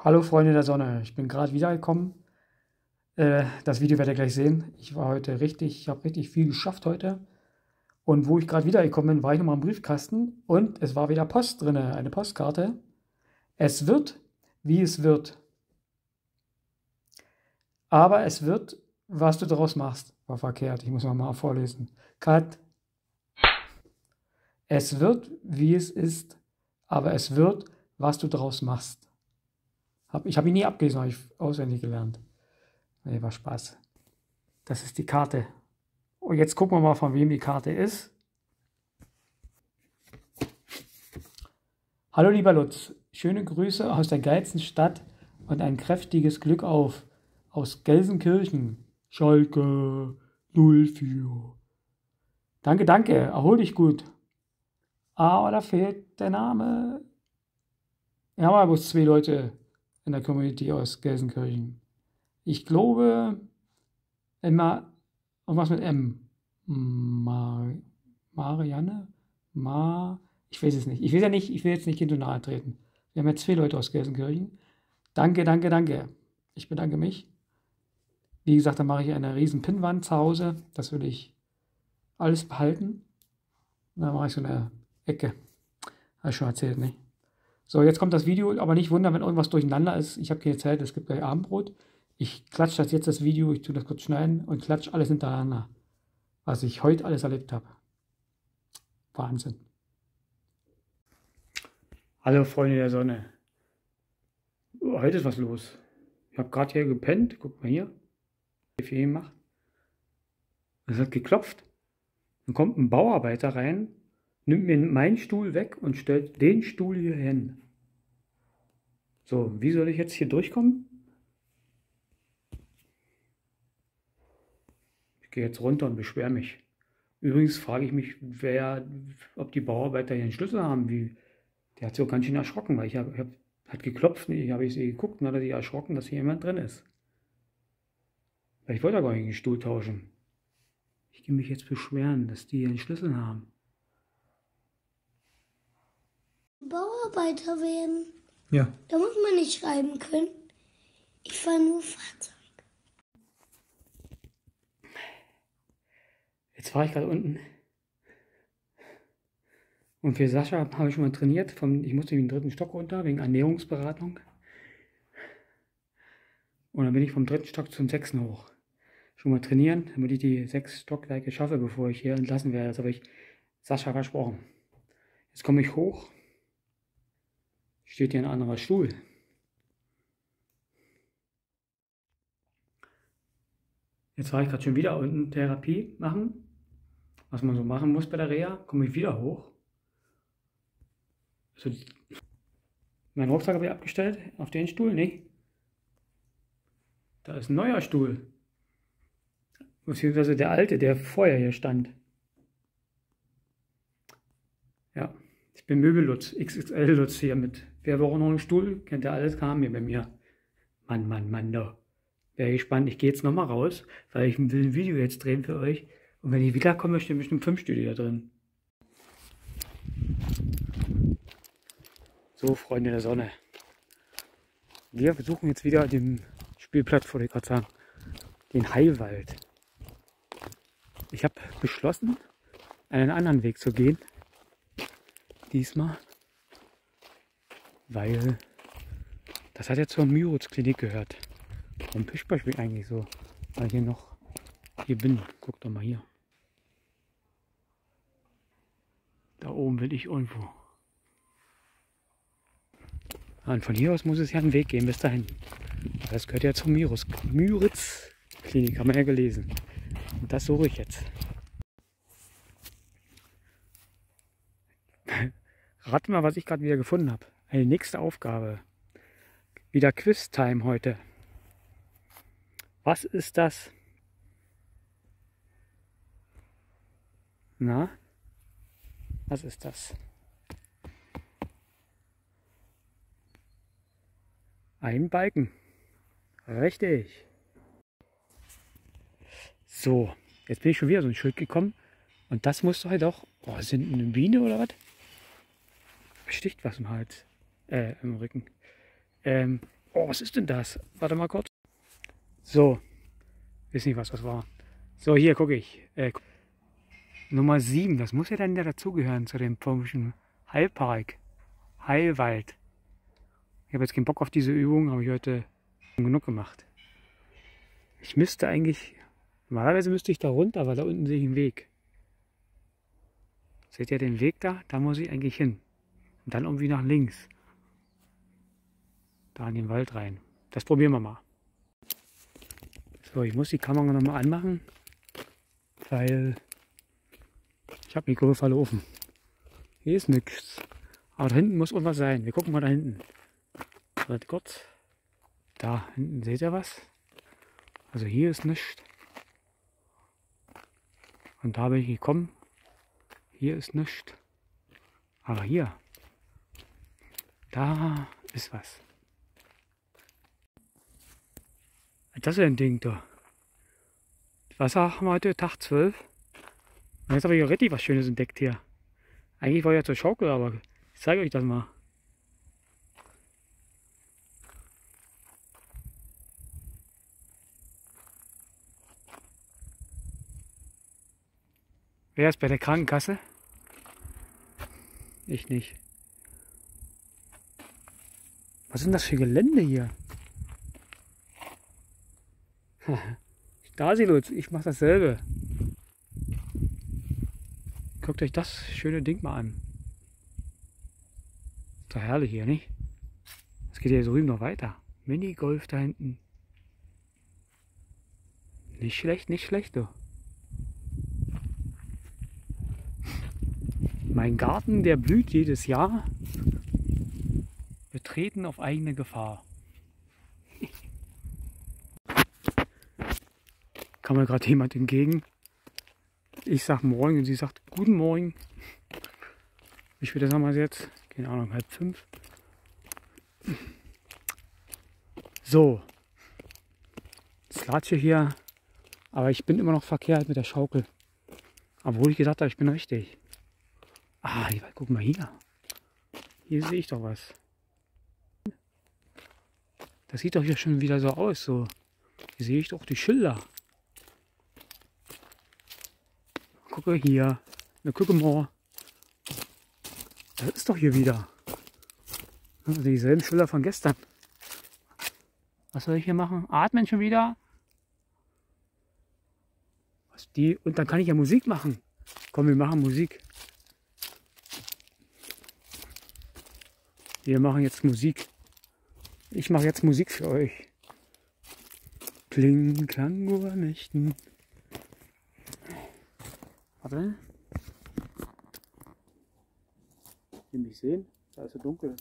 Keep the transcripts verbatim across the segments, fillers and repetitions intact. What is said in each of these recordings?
Hallo Freunde der Sonne, ich bin gerade wiedergekommen. Äh, das Video werdet ihr gleich sehen. Ich war heute richtig, ich habe richtig viel geschafft heute. Und wo ich gerade wiedergekommen bin, war ich nochmal im Briefkasten und es war wieder Post drin, eine Postkarte. Es wird, wie es wird. Aber es wird, was du daraus machst. War verkehrt, ich muss mal vorlesen. Cut. Es wird, wie es ist, aber es wird, was du daraus machst. Hab, ich habe ihn nie abgelesen, habe ich auswendig gelernt. Nee, war Spaß. Das ist die Karte. Und jetzt gucken wir mal, von wem die Karte ist. Hallo lieber Lutz, schöne Grüße aus der geilsten Stadt und ein kräftiges Glück auf. Aus Gelsenkirchen. Schalke null vier. Danke, danke, erhol dich gut. Aber da fehlt der Name. Wir haben aber bloß zwei Leute in der Community aus Gelsenkirchen. Ich glaube, immer irgendwas mit M. Mar Marianne? Mar ich weiß es nicht. Ich weiß ja nicht, ich will jetzt nicht Kind nahe treten. Wir haben jetzt zwei Leute aus Gelsenkirchen. Danke, danke, danke. Ich bedanke mich. Wie gesagt, dann mache ich eine riesen Pinnwand zu Hause. Das will ich alles behalten. Dann mache ich so eine Ecke. Habe ich schon erzählt, nicht? So, jetzt kommt das Video, aber nicht wundern, wenn irgendwas durcheinander ist. Ich habe keine Zeit, es gibt gleich Abendbrot. Ich klatsche das jetzt, das Video, ich tue das kurz schneiden und klatsche alles hintereinander, was ich heute alles erlebt habe. Wahnsinn. Hallo Freunde der Sonne. Heute ist was los. Ich habe gerade hier gepennt, guckt mal hier. Viel gemacht. Es hat geklopft. Dann kommt ein Bauarbeiter rein, nimmt mir meinen Stuhl weg und stellt den Stuhl hier hin. So, wie soll ich jetzt hier durchkommen? Ich gehe jetzt runter und beschwere mich. Übrigens frage ich mich, wer, ob die Bauarbeiter hier einen Schlüssel haben. Wie, der hat sich auch ganz schön erschrocken, weil ich habe hab, hat geklopft, ich habe ich sie geguckt und hat er sich erschrocken, dass hier jemand drin ist. Weil ich wollte ja gar nicht den Stuhl tauschen. Ich gehe mich jetzt beschweren, dass die hier einen Schlüssel haben. Bauarbeiter werden. Ja. Da muss man nicht schreiben können. Ich fahre nur Fahrzeug. Jetzt war ich gerade unten. Und für Sascha habe ich schon mal trainiert. Vom, ich musste in den dritten Stock runter, wegen Ernährungsberatung. Und dann bin ich vom dritten Stock zum sechsten hoch. Schon mal trainieren, damit ich die sechs Stockwerke schaffe, bevor ich hier entlassen werde. Das habe ich Sascha versprochen. Jetzt komme ich hoch. Steht hier ein anderer Stuhl. Jetzt war ich gerade schon wieder unten Therapie machen. Was man so machen muss bei der Reha. Komme ich wieder hoch. Also, mein Rucksack habe ich abgestellt. Auf den Stuhl, nicht. Da ist ein neuer Stuhl. Beziehungsweise der alte, der vorher hier stand. Ja, ich bin Möbellutz, X X L-Lutz hier mit. Wer braucht noch einen Stuhl? Kennt ihr alles, kam hier bei mir. Mann, Mann, Mann, da. Wäre gespannt. Ich gehe jetzt nochmal raus, weil ich will ein Video jetzt drehen für euch. Und wenn ich wiederkomme, stehen bestimmt fünf Stühle da drin. So, Freunde der Sonne. Wir besuchen jetzt wieder den Spielplatz, wollte ich gerade sagen. Den Heilwald. Ich habe beschlossen, einen anderen Weg zu gehen. Diesmal. Weil das hat ja zur Myritz-Klinik gehört. Warum pischt man mich eigentlich so? Weil hier noch hier bin. Guck doch mal hier. Da oben will ich irgendwo. Und von hier aus muss es ja einen Weg gehen bis dahin. Das gehört ja zur Myritz-Klinik, haben wir ja gelesen. Und das suche ich jetzt. Rat mal, was ich gerade wieder gefunden habe. Eine nächste Aufgabe. Wieder Quiz-Time heute. Was ist das? Na? Was ist das? Ein Balken. Richtig. So, jetzt bin ich schon wieder so ein Schild gekommen. Und das musst du halt auch. Oh, sind eine Biene oder was? Sticht was im Hals. Äh, im Rücken. Ähm, Oh, was ist denn das? Warte mal kurz. So, weiß nicht, was das war. So, hier gucke ich. Äh, Nummer sieben, das muss ja dann ja dazugehören zu dem komischen Heilpark. Heilwald. Ich habe jetzt keinen Bock auf diese Übung, habe ich heute genug gemacht. Ich müsste eigentlich, normalerweise müsste ich da runter, weil da unten sehe ich einen Weg. Seht ihr den Weg da? Da muss ich eigentlich hin. Und dann irgendwie nach links. Da in den Wald rein. Das probieren wir mal. So, ich muss die Kamera nochmal anmachen, weil ich habe Mikro verlaufen. Hier ist nichts. Aber da hinten muss irgendwas sein. Wir gucken mal da hinten. Warte kurz. Da hinten seht ihr was? Also hier ist nichts. Und da bin ich gekommen. Hier ist nichts. Aber hier. Da ist was. Das ist ein Ding da. Wasser haben wir heute, Tag zwölf. Und jetzt habe ich auch richtig was Schönes entdeckt hier. Eigentlich war ich ja zur Schaukel, aber ich zeige euch das mal. Wer ist bei der Krankenkasse? Ich nicht. Was ist denn das für Gelände hier? Stasilutz, ich mache dasselbe. Guckt euch das schöne Ding mal an. Ist doch herrlich hier, nicht? Es geht hier drüben noch weiter. Minigolf da hinten. Nicht schlecht, nicht schlecht, du. Mein Garten, der blüht jedes Jahr. Betreten auf eigene Gefahr. Kam mir gerade jemand entgegen. Ich sag Morgen und sie sagt Guten Morgen. Wie spät haben wir es jetzt? Keine Ahnung, halb fünf. So. Das Latsche hier. Aber ich bin immer noch verkehrt mit der Schaukel. Obwohl ich gedacht habe, ich bin richtig. Ah, guck mal hier. Hier sehe ich doch was. Das sieht doch hier schon wieder so aus. So. Hier sehe ich doch die Schilder. Gucke hier. Na, gucke mal. Das ist doch hier wieder. Also dieselben Schilder von gestern. Was soll ich hier machen? Atmen schon wieder? Was die? Und dann kann ich ja Musik machen. Komm, wir machen Musik. Wir machen jetzt Musik. Ich mache jetzt Musik für euch. Kling, Klang, Ohrnächten. Warte. Ihr mich sehen? Da ist so dunkel.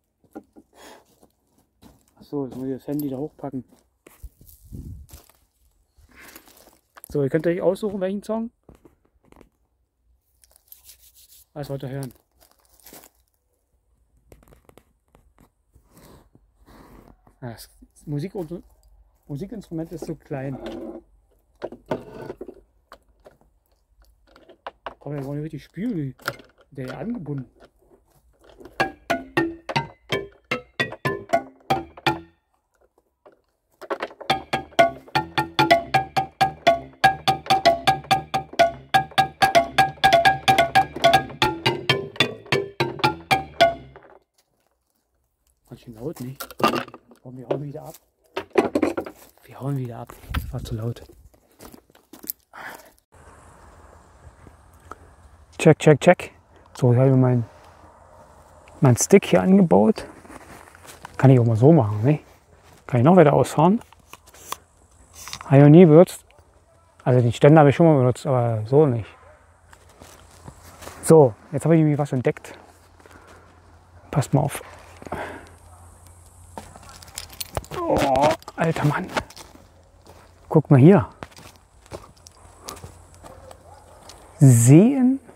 Achso, jetzt muss ich das Handy da hochpacken. So, ihr könnt euch aussuchen, welchen Song. Was wollt ihr hören? Das Musik Musikinstrument ist so klein. Komm, wir wollen richtig spielen. Der ist ja angebunden. Ganz schön laut, nicht? Und wir hauen wieder ab. Wir hauen wieder ab. Das war zu laut. Check, check, check. So, ich habe meinen mein Stick hier angebaut. Kann ich auch mal so machen, ne? Kann ich noch weiter ausfahren. Habe ich noch nie benutzt. Also den Ständer habe ich schon mal benutzt, aber so nicht. So, jetzt habe ich irgendwie was entdeckt. Passt mal auf. Oh, alter Mann. Guck mal hier. Sehen.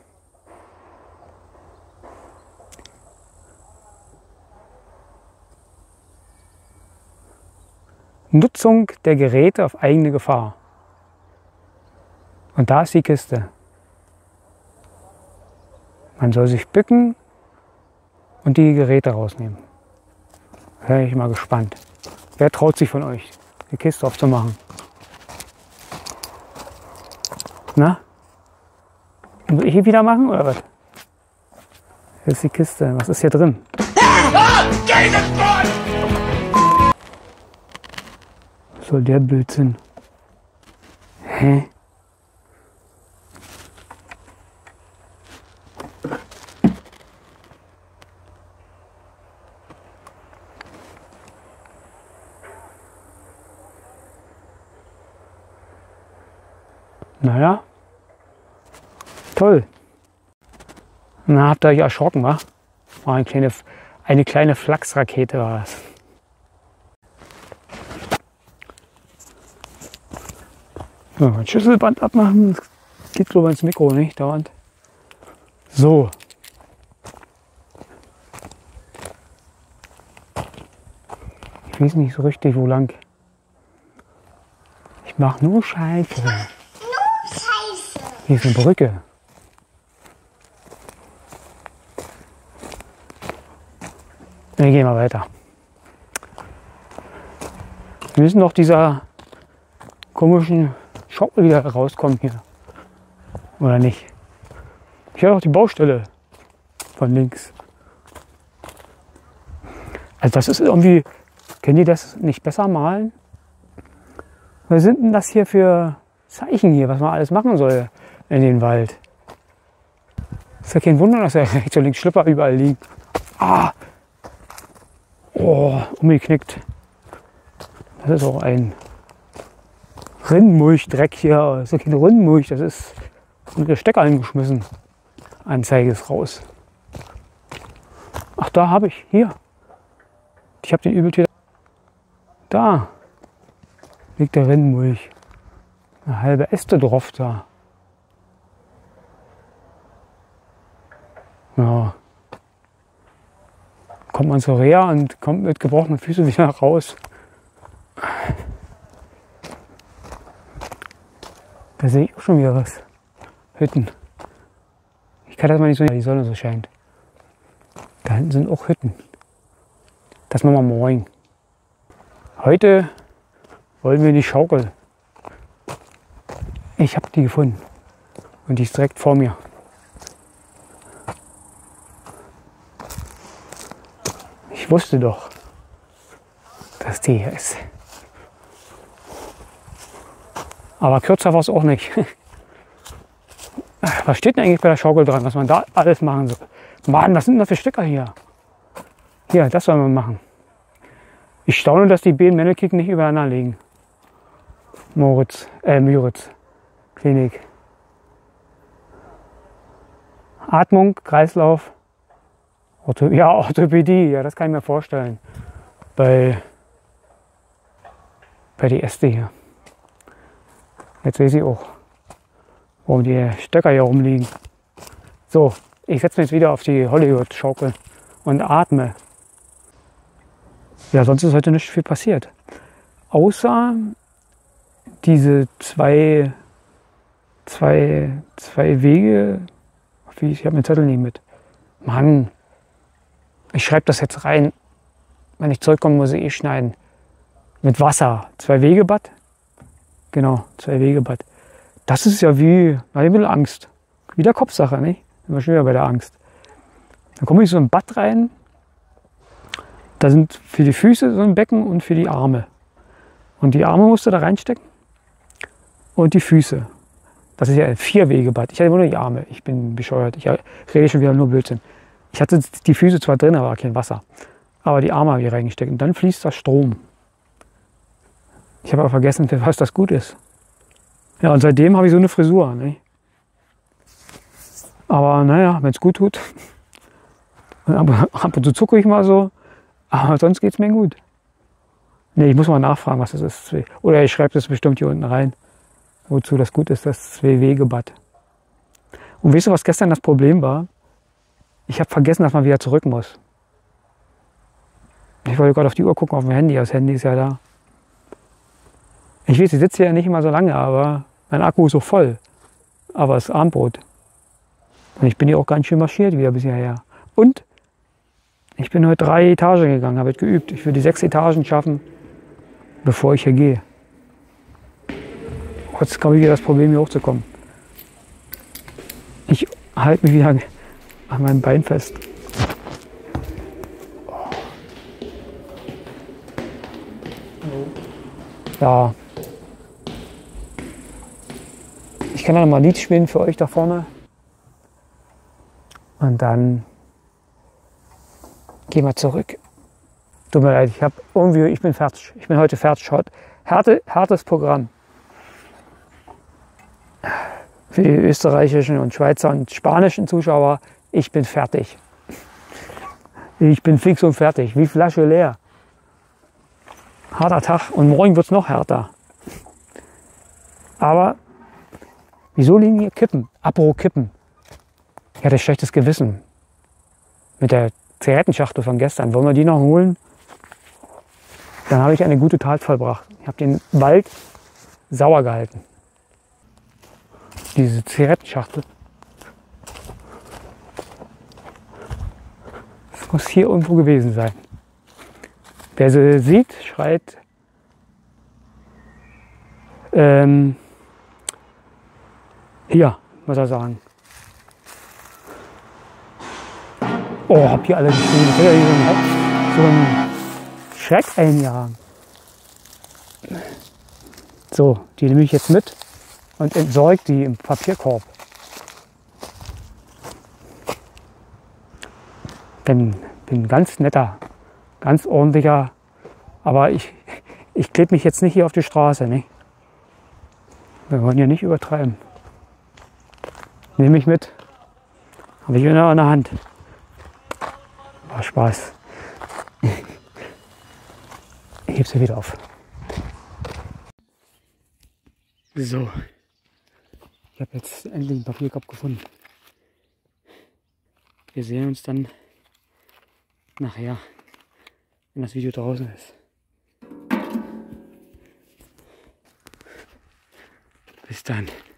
Nutzung der Geräte auf eigene Gefahr. Und da ist die Kiste. Man soll sich bücken und die Geräte rausnehmen. Da bin ich mal gespannt. Wer traut sich von euch, die Kiste aufzumachen? Na? Muss ich hier wieder machen oder was? Hier ist die Kiste. Was ist hier drin? Was soll der Blödsinn? Hä? Naja, toll. Na, habt ihr euch erschrocken, wa? War eine kleine, eine kleine Flachsrakete war das. So, ein Schlüsselband abmachen, das geht glaube ich ins Mikro, nicht? Dauernd. So. Ich weiß nicht so richtig, wo lang. Ich mach nur Scheiße. Nur Scheiße. Hier ist eine Brücke. Wir gehen mal weiter. Wir müssen doch dieser komischen Schaukel wieder rauskommen hier. Oder nicht? Ich habe doch die Baustelle von links. Also das ist irgendwie, können die das nicht besser malen? Was sind denn das hier für Zeichen hier, was man alles machen soll in den Wald? Ist ja kein Wunder, dass da rechts und links Schlipper überall liegen. Ah! Oh, umgeknickt. Das ist auch ein Rindmulchdreck hier. Das ist ja kein Rindmulch, das ist ein Stecker eingeschmissen. Anzeige ist raus. Ach, da habe ich, hier. Ich habe den Übeltäter. Da liegt der Rindmulch. Eine halbe Äste drauf da. Ja. Kommt man zur Reha und kommt mit gebrochenen Füßen wieder raus. Da sehe ich auch schon wieder was. Hütten. Ich kann das mal nicht so, weil die Sonne so scheint. Da hinten sind auch Hütten. Das machen wir morgen. Heute wollen wir die Schaukel. Ich habe die gefunden. Und die ist direkt vor mir. Ich wusste doch, dass die hier ist. Aber kürzer war es auch nicht. Was steht denn eigentlich bei der Schaukel dran, was man da alles machen soll? Mann, was sind denn das für Stecker hier? Hier, das soll man machen. Ich staune, dass die beiden Männelkicken nicht übereinander liegen. Moritz, äh, Müritz, Klinik. Atmung, Kreislauf, Ortho ja, Orthopädie, ja, das kann ich mir vorstellen. Bei, bei die Äste hier. Jetzt weiß ich auch, warum die Stöcker hier rumliegen. So, ich setze mich jetzt wieder auf die Hollywood-Schaukel und atme. Ja, sonst ist heute nicht viel passiert. Außer diese zwei, zwei, zwei Wege. Ich habe den Zettel nicht mit. Mann, ich schreibe das jetzt rein. Wenn ich zurückkomme, muss ich eh schneiden. Mit Wasser. Zwei Wegebad. Genau, zwei Wegebad. Das ist ja wie, da habe ich ein bisschen Angst. Wieder Kopfsache, nicht? Sind wir schon wieder bei der Angst. Dann komme ich so in ein Bad rein. Da sind für die Füße so ein Becken und für die Arme. Und die Arme musst du da reinstecken. Und die Füße. Das ist ja ein Vier-Wege-Bad. Ich hatte immer nur die Arme. Ich bin bescheuert. Ich rede schon wieder nur Blödsinn. Ich hatte die Füße zwar drin, aber kein Wasser. Aber die Arme habe ich reingesteckt. Und dann fließt da Strom. Ich habe aber vergessen, für was das gut ist. Ja, und seitdem habe ich so eine Frisur. Ne? Aber naja, wenn es gut tut. Und ab, ab und zu zucke ich mal so. Aber sonst geht es mir gut. Ne, ich muss mal nachfragen, was das ist. Oder ich schreibe das bestimmt hier unten rein. Wozu das gut ist, das Zwei-Wege-Bad. Und weißt du, was gestern das Problem war? Ich habe vergessen, dass man wieder zurück muss. Ich wollte gerade auf die Uhr gucken, auf dem Handy. Das Handy ist ja da. Ich weiß, ich sitze hier ja nicht immer so lange, aber mein Akku ist so voll. Aber es ist Abendbrot. Und ich bin hier auch ganz schön marschiert wieder bis hierher. Und ich bin heute drei Etagen gegangen, habe geübt. Ich will die sechs Etagen schaffen bevor ich hier gehe. Jetzt habe ich wieder das Problem, hier hochzukommen. Ich halte mich wieder an meinem Bein fest. Ja. Ich kann dann mal ein Lied spielen für euch da vorne. Und dann gehen wir zurück. Tut mir leid, ich habe irgendwie, ich bin fertig. Ich bin heute fertig. Härte, hartes Programm. Für die österreichischen und Schweizer und spanischen Zuschauer, ich bin fertig. Ich bin fix und fertig, wie Flasche leer. Harter Tag und morgen wird es noch härter. Aber wieso liegen hier Kippen? Apropos Kippen. Ich hatte schlechtes Gewissen mit der Zigarettenschachtel von gestern. Wollen wir die noch holen? Dann habe ich eine gute Tat vollbracht. Ich habe den Wald sauer gehalten. Diese Zigarettenschachtel. Das muss hier irgendwo gewesen sein. Wer sie sieht, schreit ähm, hier, muss er sagen. Oh, habt ihr alle gesehen? Ich habe ja hier so einen, so einen Schreck eingehangen. So, die nehme ich jetzt mit und entsorge die im Papierkorb. Denn bin ein ganz netter, ganz ordentlicher, aber ich, ich klebe mich jetzt nicht hier auf die Straße. Ne? Wir wollen hier nicht übertreiben. Nehme ich mit, habe ich wieder in der Hand. War Spaß. Ich hebe sie wieder auf. So, ich habe jetzt endlich einen Papierkorb gefunden. Wir sehen uns dann nachher, wenn das Video draußen ist. Bis dann.